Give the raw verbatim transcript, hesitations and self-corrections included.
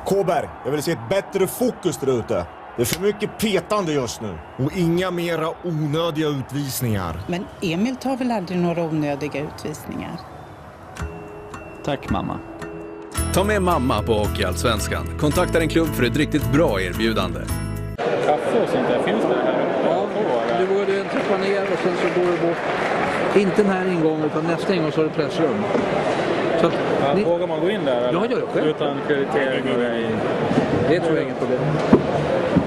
Kåberg, jag vill se ett bättre fokus där ute. Det är för mycket petande just nu. Och inga mera onödiga utvisningar. Men Emil tar väl aldrig några onödiga utvisningar? Tack mamma. Ta med mamma på Hockeyallsvenskan. Kontakta en klubb för ett riktigt bra erbjudande. Kaffe och sånt där, finns det här? Ja, du går en trappa ner och sen så går du bort. Inte den här ingången utan nästa ingång så har du pressrum. Så att, ja, ni... Vågar man gå in där? Eller? Ja, gör det själv. Utan kreditering och grejer? Det tror jag inget problem.